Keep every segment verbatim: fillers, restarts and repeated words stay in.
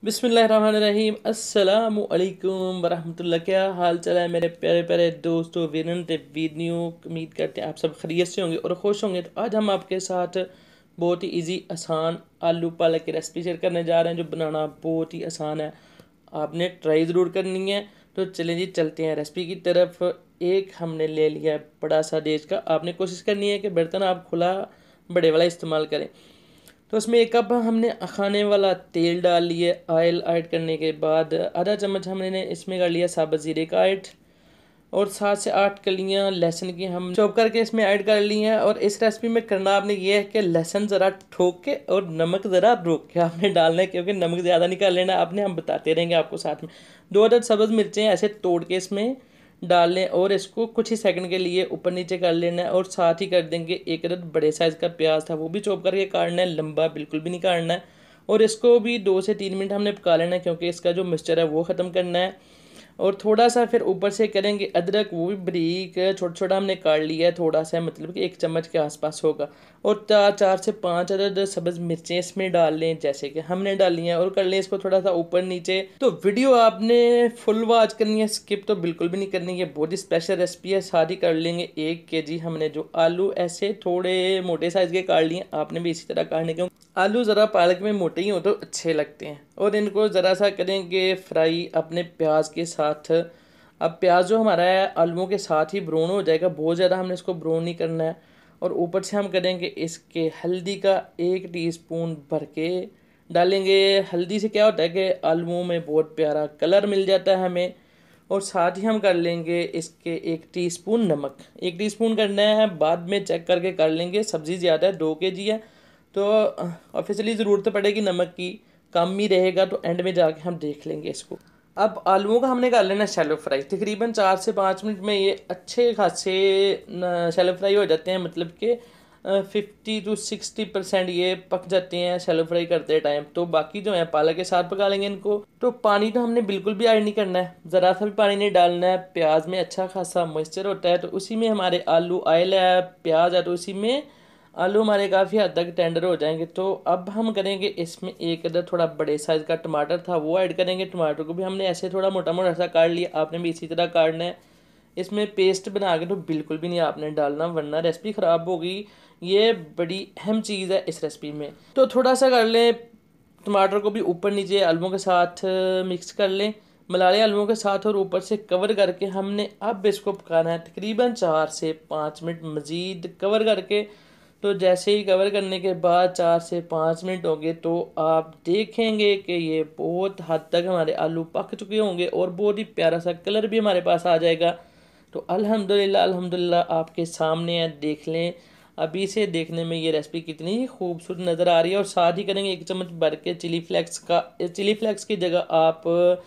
बिस्मिल्लाहिर्रहमानिर्रहीम अस्सलामु अलैकुम वरहमतुल्लाह। क्या हाल चाल है मेरे प्यारे प्यारे दोस्तों। विनन ते वीडियो उम्मीद करते हैं आप सब खैरियत से होंगे और खुश होंगे। तो आज हम आपके साथ बहुत ही इजी आसान आलू पालक की रेसिपी शेयर करने जा रहे हैं, जो बनाना बहुत ही आसान है। आपने ट्राई ज़रूर करनी है। तो चलें जी, चलते हैं रेसिपी की तरफ। एक हमने ले लिया है बड़ा सा देश का। आपने कोशिश करनी है कि बर्तन आप खुला बड़े वाला इस्तेमाल करें। तो उसमें एक कप हमने खाने वाला तेल डाल लिया। ऑयल ऐड करने के बाद आधा चम्मच हमने इसमें कर लिया साबुत ज़ीरे का ऐड, और सात से आठ कलियां लहसुन की हम चॉप करके इसमें ऐड कर ली हैं। और इस रेसिपी में करना आपने ये है कि लहसुन ज़रा ठोक के और नमक ज़रा रोक के आपने डालना है, क्योंकि नमक ज़्यादा नहीं कर लेना आपने, हम बताते रहेंगे आपको साथ में। दो अदद सब्ज़ मिर्चें ऐसे तोड़ के इसमें डाल लें और इसको कुछ ही सेकंड के लिए ऊपर नीचे कर लेना है। और साथ ही कर देंगे एक अदद बड़े साइज़ का प्याज था, वो भी चॉप करके काटना है, लंबा बिल्कुल भी नहीं काटना है। और इसको भी दो से तीन मिनट हमने पका लेना है, क्योंकि इसका जो मिक्सचर है वो ख़त्म करना है। और थोड़ा सा फिर ऊपर से करेंगे अदरक, वो भी बारीक छोटा छोटा हमने काट लिया है, थोड़ा सा मतलब कि एक चम्मच के आसपास होगा। और चार चार से पाँच अदद सब्ज़ मिर्चें इसमें डाल लें, जैसे कि हमने डाली हैं, और कर लें इसको थोड़ा सा ऊपर नीचे। तो वीडियो आपने फुल वॉच करनी है, स्किप तो बिल्कुल भी नहीं करनी है। बहुत ही स्पेशल रेसिपी है। साथ ही कर लेंगे एक के जी हमने जो आलू ऐसे थोड़े मोटे साइज़ के काट लिए, आपने भी इसी तरह काटने के। आलू ज़रा पालक में मोटे ही हो तो अच्छे लगते हैं। और इनको ज़रा सा करेंगे फ्राई अपने प्याज के साथ। अब प्याज जो हमारा है आलूओं के साथ ही ब्राउन हो जाएगा, बहुत ज़्यादा हमने इसको ब्राउन नहीं करना है। और ऊपर से हम करेंगे इसके हल्दी का एक टीस्पून भर के डालेंगे। हल्दी से क्या होता है कि आलूओं में बहुत प्यारा कलर मिल जाता है हमें। और साथ ही हम कर लेंगे इसके एक टीस्पून नमक, एक टीस्पून करना है, बाद में चेक करके कर लेंगे। सब्ज़ी ज़्यादा है, दो के जी है, तो ऑफिशियली ज़रूरत पड़ेगी नमक की, कम ही रहेगा तो एंड में जाके हम देख लेंगे इसको। अब आलूओं का हमने कर लेना शैलो फ्राई। तकरीबन चार से पाँच मिनट में ये अच्छे खासे शैलो फ्राई हो जाते हैं, मतलब कि फिफ्टी टू सिक्सटी परसेंट ये पक जाते हैं शैलो फ्राई करते टाइम। तो बाकी जो है पालक के साथ पका लेंगे इनको। तो पानी तो हमने बिल्कुल भी ऐड नहीं करना है, ज़रा सा भी पानी नहीं डालना है। प्याज में अच्छा खासा मॉइस्चर होता है, तो उसी में हमारे आलू ऑयल है, प्याज है, तो उसी में आलू हमारे काफ़ी हद तक टेंडर हो जाएंगे। तो अब हम करेंगे इसमें एक अदर थोड़ा बड़े साइज़ का टमाटर था, वो ऐड करेंगे। टमाटर को भी हमने ऐसे थोड़ा मोटा मोटा सा काट लिया, आपने भी इसी तरह काटना है। इसमें पेस्ट बना के तो बिल्कुल भी नहीं आपने डालना, वरना रेसिपी ख़राब होगी। ये बड़ी अहम चीज़ है इस रेसिपी में। तो थोड़ा सा कर लें, टमाटर को भी ऊपर नीचे आलूओं के साथ मिक्स कर लें, मिला लें आलूओं के साथ, और ऊपर से कवर करके हमने अब इसको पकाना है तकरीबन चार से पाँच मिनट मज़ीद कवर करके। तो जैसे ही कवर करने के बाद चार से पाँच मिनट हो गए, तो आप देखेंगे कि ये बहुत हद तक हमारे आलू पक चुके होंगे और बहुत ही प्यारा सा कलर भी हमारे पास आ जाएगा। तो अल्हम्दुलिल्लाह अल्हम्दुलिल्लाह आपके सामने है, देख लें अभी से देखने में ये रेसिपी कितनी खूबसूरत नज़र आ रही है। और साथ ही करेंगे एक चम्मच भर के चिली फ्लेक्स का। चिली फ्लेक्स की जगह आप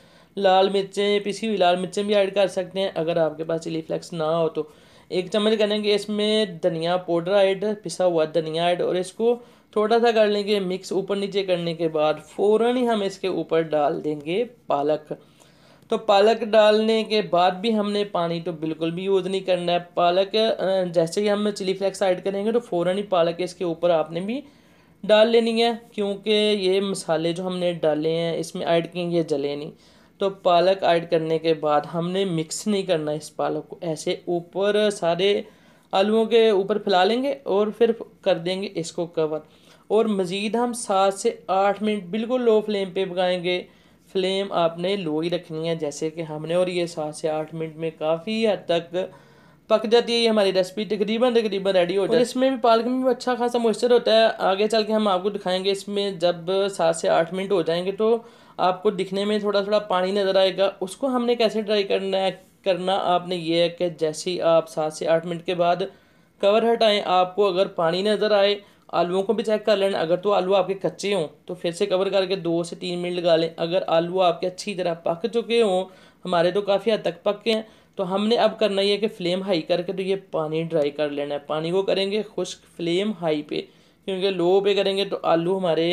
लाल मिर्चें, पिसी हुई लाल मिर्चें भी ऐड कर सकते हैं, अगर आपके पास चिली फ्लेक्स ना हो तो। एक चम्मच करेंगे इसमें धनिया पाउडर ऐड, पिसा हुआ धनिया ऐड, और इसको थोड़ा सा कर लेंगे मिक्स। ऊपर नीचे करने के बाद फ़ौरन ही हम इसके ऊपर डाल देंगे पालक। तो पालक डालने के बाद भी हमने पानी तो बिल्कुल भी यूज़ नहीं करना है। पालक जैसे ही हम चिली फ्लेक्स ऐड करेंगे तो फ़ौरन ही पालक इसके ऊपर आपने भी डाल लेनी है, क्योंकि ये मसाले जो हमने डाले हैं इसमें ऐड किए ये जले नहीं। तो पालक ऐड करने के बाद हमने मिक्स नहीं करना इस पालक को, ऐसे ऊपर सारे आलूओं के ऊपर फैला लेंगे और फिर कर देंगे इसको कवर। और मज़ीद हम सात से आठ मिनट बिल्कुल लो फ्लेम पे पकाएंगे। फ्लेम आपने लो ही रखनी है जैसे कि हमने, और ये सात से आठ मिनट में काफ़ी हद तक पक जाती है ये हमारी रेसिपी, तकरीबन तकरीबन रेडी हो जाती है। और इसमें भी पालक में भी अच्छा खासा मॉइस्चर होता है। आगे चल के हम आपको दिखाएंगे इसमें जब सात से आठ मिनट हो जाएंगे तो आपको दिखने में थोड़ा थोड़ा पानी नज़र आएगा। उसको हमने कैसे ट्राई करना है, करना आपने ये है कि जैसे ही आप सात से आठ मिनट के बाद कवर हटाएं, आपको अगर पानी नज़र आए, आलूओं को भी चेक कर लेना। अगर तो आलू आपके कच्चे हों तो फिर से कवर करके दो से तीन मिनट लगा लें। अगर आलू आपके अच्छी तरह पक चुके हों, हमारे तो काफ़ी हद तक पके हैं, तो हमने अब करना ही है कि फ्लेम हाई करके तो ये पानी ड्राई कर लेना है। पानी को करेंगे खुश्क फ्लेम हाई पे, क्योंकि लो पे करेंगे तो आलू हमारे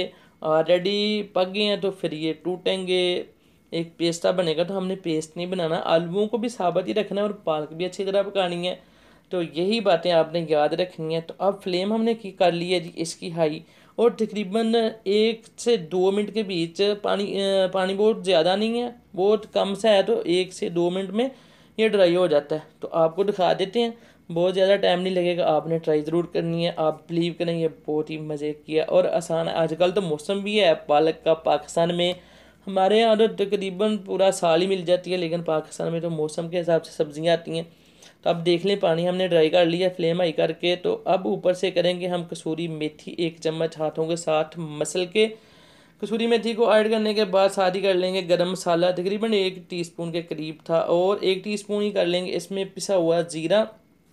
ऑलरेडी पक गए हैं, तो फिर ये टूटेंगे, एक पेस्टा बनेगा। तो हमने पेस्ट नहीं बनाना, आलूओं को भी साबुत ही रखना है और पालक भी अच्छी तरह पकानी है। तो यही बातें आपने याद रखनी है। तो अब फ्लेम हमने की कर ली है जी इसकी हाई, और तकरीबन एक से दो मिनट के बीच पानी पानी बहुत ज़्यादा नहीं है, बहुत कम सा है, तो एक से दो मिनट में ये ड्राई हो जाता है। तो आपको दिखा देते हैं, बहुत ज़्यादा टाइम नहीं लगेगा, आपने ट्राई ज़रूर करनी है। आप बिलीव करें ये बहुत ही मज़े किया और आसान है। आजकल तो मौसम भी है पालक का पाकिस्तान में, हमारे यहाँ तो तकरीबन पूरा साल ही मिल जाती है, लेकिन पाकिस्तान में तो मौसम के हिसाब से सब्ज़ियाँ आती हैं। तो अब देख लें, पानी हमने ड्राई कर लिया फ्लेम हाई करके। तो अब ऊपर से करेंगे हम कसूरी मेथी, एक चम्मच हाथों के साथ मसल के कसूरी मेथी को ऐड करने के बाद साथ ही कर लेंगे गरम मसाला, तकरीबन एक टीस्पून के करीब था, और एक टीस्पून ही कर लेंगे इसमें पिसा हुआ ज़ीरा,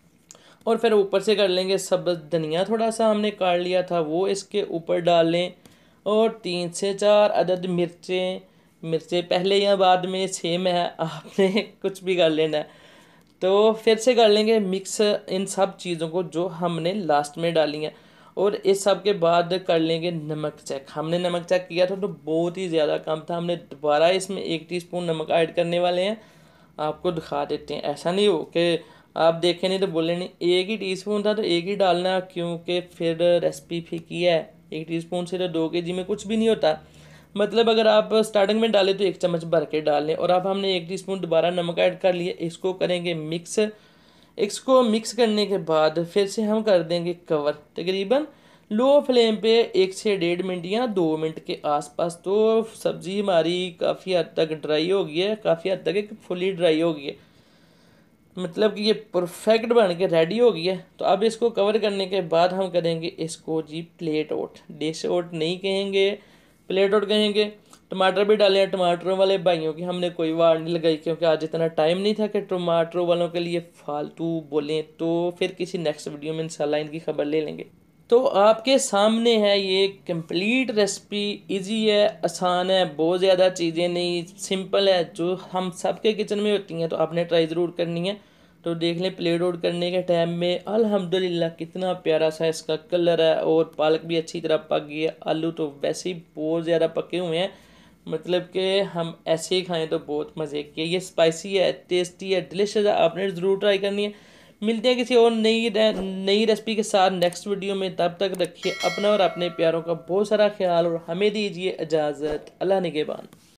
और फिर ऊपर से कर लेंगे सब्ज़ धनिया, थोड़ा सा हमने काट लिया था वो इसके ऊपर डाल लें, और तीन से चार अदद मिर्चें, मिर्चें पहले या बाद में सेम है, आपने कुछ भी कर लेना है। तो फिर से कर लेंगे मिक्स इन सब चीज़ों को जो हमने लास्ट में डाली हैं, और इस सब के बाद कर लेंगे नमक चेक। हमने नमक चेक किया था तो बहुत ही ज़्यादा कम था, हमने दोबारा इसमें एक टीस्पून नमक ऐड करने वाले हैं। आपको दिखा देते हैं, ऐसा नहीं हो कि आप देखें नहीं तो बोले नहीं, एक ही टीस्पून था तो एक ही डालना, क्योंकि फिर रेसिपी फीकी है। एक टीस्पून से तो दो के जी में कुछ भी नहीं होता, मतलब अगर आप स्टार्टिंग में डालें तो एक चम्मच भर के डाल लें। और अब हमने एक टीस्पून दोबारा नमक ऐड कर लिए, इसको करेंगे मिक्स। इसको मिक्स करने के बाद फिर से हम कर देंगे कवर, तकरीबन लो फ्लेम पे एक से डेढ़ मिनट या दो मिनट के आसपास। तो सब्ज़ी हमारी काफ़ी हद तक ड्राई हो गई है, काफ़ी हद तक एक फुली ड्राई हो गई है, मतलब कि ये परफेक्ट बन के रेडी हो गई है। तो अब इसको कवर करने के बाद हम करेंगे इसको जी प्लेट आउट, डिश आउट नहीं कहेंगे, प्लेट आउट कहेंगे। टमाटर भी डाले हैं, टमाटरों वाले भाइयों की हमने कोई वार नहीं लगाई, क्योंकि आज इतना टाइम नहीं था कि टमाटरों वालों के लिए फालतू बोलें। तो फिर किसी नेक्स्ट वीडियो में इंशाल्लाह इनकी खबर ले लेंगे। तो आपके सामने है ये कंप्लीट रेसिपी, इजी है, आसान है, बहुत ज़्यादा चीज़ें नहीं, सिंपल है, जो हम सबके किचन में होती हैं। तो आपने ट्राई ज़रूर करनी है। तो देख लें प्लेट आउट करने के टाइम में अल्हम्दुलिल्लाह कितना प्यारा सा इसका कलर है, और पालक भी अच्छी तरह पक गई है। आलू तो वैसे ही बहुत ज़्यादा पके हुए हैं, मतलब कि हम ऐसे ही खाएं तो बहुत मज़े के। ये स्पाइसी है, टेस्टी है, डिलिशियस है, आपने ज़रूर ट्राई करनी है। मिलते हैं किसी और नई नई रेसिपी के साथ नेक्स्ट वीडियो में। तब तक रखिए अपना और अपने प्यारों का बहुत सारा ख्याल, और हमें दीजिए इजाज़त। अल्लाह निगहबान।